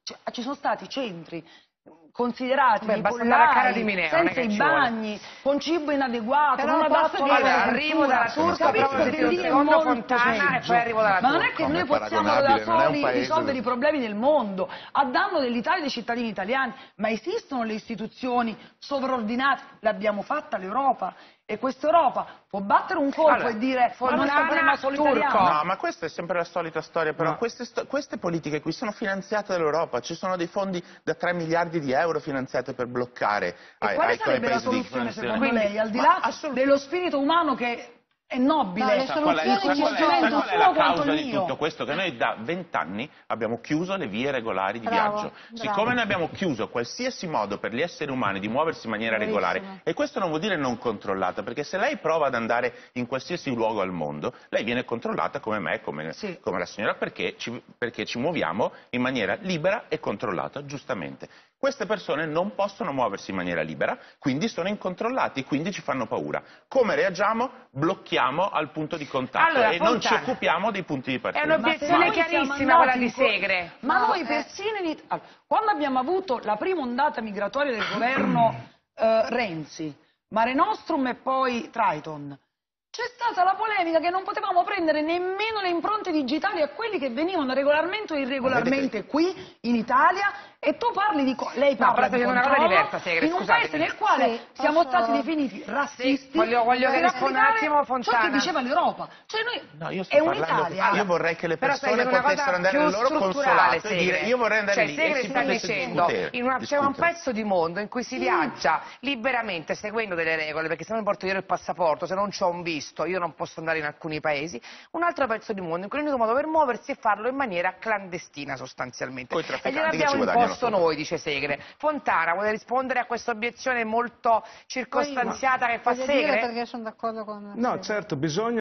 ci sono stati centri considerati dei basta andare a Cara di pollai, Mineo, senza i bagni, con cibo inadeguato, Però non adatto alla Allora, arrivo dalla Turca, capisco che lì è secondo molto Fontana, e peggio. poi arrivo dalla Ma non Turca. è che noi Come possiamo da paragonabile, non è un soli paese risolvere i problemi del mondo a danno dell'Italia e dei cittadini italiani, ma esistono le istituzioni sovraordinate, l'abbiamo fatta l'Europa, e questa Europa può battere un colpo Allora, e dire ma noi Fontana, problema solo italiano. Turco. No, ma questa è sempre la solita storia, però No. queste politiche qui sono finanziate dall'Europa, ci sono dei fondi da 3 miliardi di euro finanziati per bloccare E quale ai sarebbe la paesi di soluzione transizione. secondo lei, al di là dello spirito umano che è nobile, le soluzioni ci sono. strumento Qual è la suo quanto causa il di mio? tutto questo? Che noi da 20 anni abbiamo chiuso le vie regolari di Bravo, viaggio. bravo. Siccome noi abbiamo chiuso qualsiasi modo per gli esseri umani di muoversi in maniera regolare, e questo non vuol dire non controllata, perché se lei prova ad andare in qualsiasi luogo al mondo, lei viene controllata come me, come la signora, perché ci muoviamo in maniera libera e controllata, giustamente. Queste persone non possono muoversi in maniera libera, quindi sono incontrollati, quindi ci fanno paura. Come reagiamo? Blocchiamo al punto di contatto, Allora, e non ci Fontana, occupiamo dei punti di È partenza. un'obiezione chiarissima quella di Segre. Ma noi persino quando abbiamo avuto la prima ondata migratoria del governo Renzi, Mare Nostrum e poi Triton, c'è stata la polemica che non potevamo prendere nemmeno le impronte digitali a quelli che venivano regolarmente o irregolarmente qui in Italia, e tu parli di lei parla però di sta dicendo una cosa controllo diversa, Segre, in un scusatemi. paese nel quale siamo posso- stati definiti razzisti. Sì, voglio che per risponda un applicare attimo Fontana. ciò che diceva l'Europa. Cioè noi No, io sto è parlando, un'Italia. io vorrei che le Però stai persone dicendo una potessero cosa andare più nel loro strutturale, consolato e dire io vorrei andare cioè, lì, Segre e si sta potesse dicendo discutere. c'è un pezzo di mondo in cui si viaggia liberamente seguendo delle regole, perché se non mi porto io il passaporto, se non c'ho un visto, io non posso andare in alcuni paesi. Un altro pezzo di mondo in cui l'unico modo per muoversi è farlo in maniera clandestina, sostanzialmente. Coi E trafficanti gliel'abbiamo che ci guadagnano imposto sopra. noi, dice Segre. Fontana, vuole rispondere a questa obiezione molto circostanziata che fa Voglio dire, Segre? perché sono d'accordo con... No, certo, bisogna